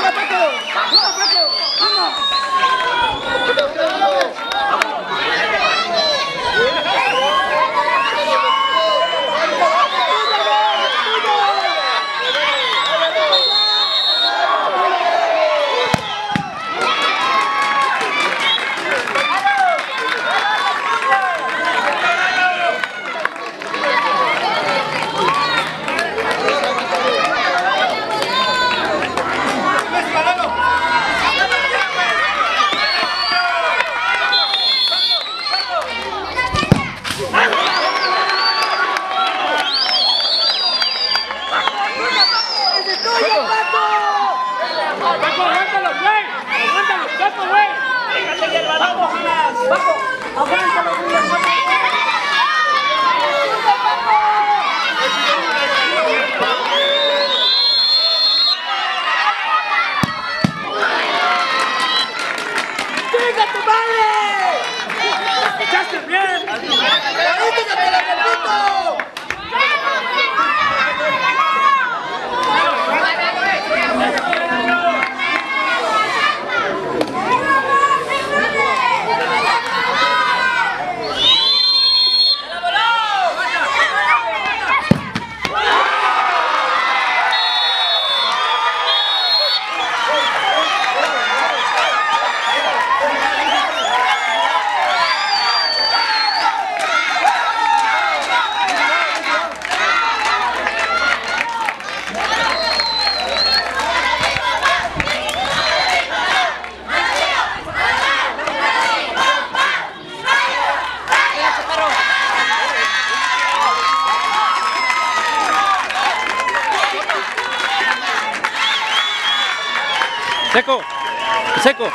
Seco,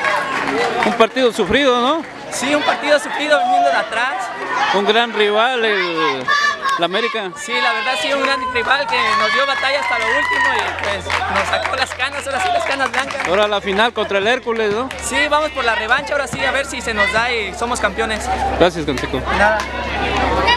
un partido sufrido, ¿no? Sí, un partido sufrido viniendo de atrás. Un gran rival, el América. Sí, la verdad sí, un gran rival que nos dio batalla hasta lo último y pues nos sacó las canas, ahora sí las canas blancas. Ahora la final contra el Hércules, ¿no? Sí, vamos por la revancha, ahora sí, a ver si se nos da y somos campeones. Gracias, Consejo. Nada.